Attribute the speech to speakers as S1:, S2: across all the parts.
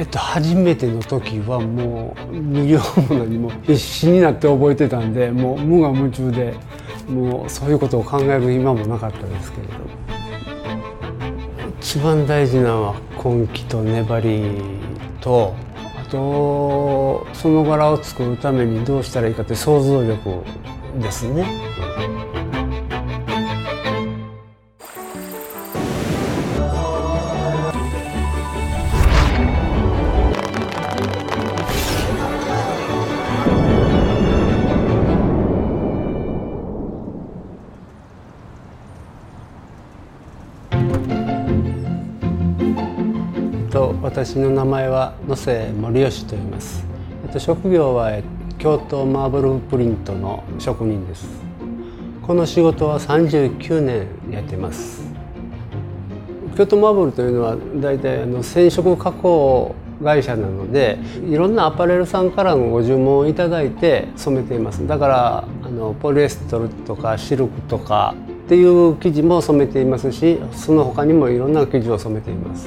S1: 初めての時はもう無料も何も必死になって覚えてたんで、もう無我夢中で、もうそういうことを考える暇もなかったですけれど、一番大事なのは根気と粘りと、あとその柄を作るためにどうしたらいいかって想像力ですね。私の名前は野瀬森義と言います。職業は京都マーブルプリントの職人です。この仕事は39年やっています。京都マーブルというのは大体染色加工会社なので、いろんなアパレルさんからのご注文をいただいて染めています。だからポリエステルとかシルクとかっていう生地も染めていますし、その他にもいろんな生地を染めています。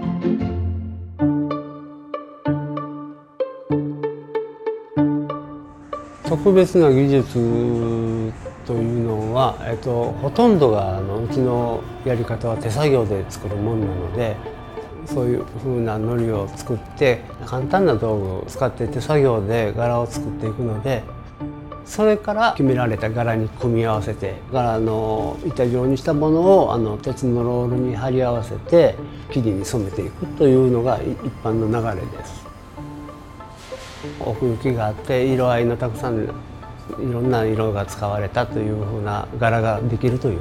S1: 特別な技術というのは、ほとんどがうちのやり方は手作業で作るものなので、そういうふうな糊を作って簡単な道具を使って手作業で柄を作っていくので、それから決められた柄に組み合わせて柄の板状にしたものを鉄のロールに貼り合わせて生地に染めていくというのが一般の流れです。奥行きがあって色合いのたくさんいろんな色が使われたというふうな柄ができるという。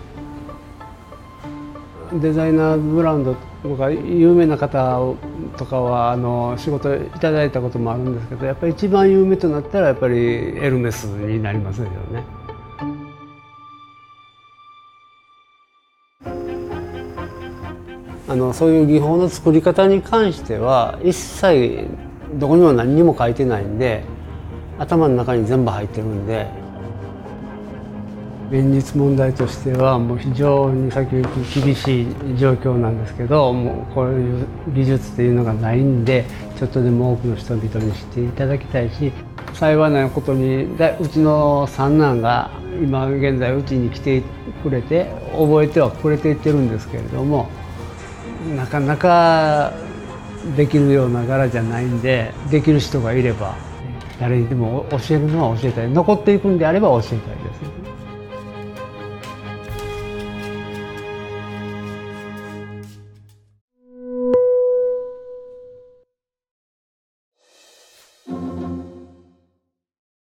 S1: デザイナーズブランドとか有名な方とかは仕事いただいたこともあるんですけど、やっぱり一番有名となったらやっぱりエルメスになりますよね。そういう技法の作り方に関しては一切どこにも何にも書いてないんで、頭の中に全部入ってるんで、現実問題としてはもう非常に先行き厳しい状況なんですけど、もうこういう技術っていうのがないんで、ちょっとでも多くの人々に知っていただきたいし、幸いなことにうちの三男が今現在うちに来てくれて覚えてはくれていってるんですけれども、なかなかできるような柄じゃないんで、できる人がいれば誰にでも教えるのは教えたい、残っていくんであれば教えたいですね。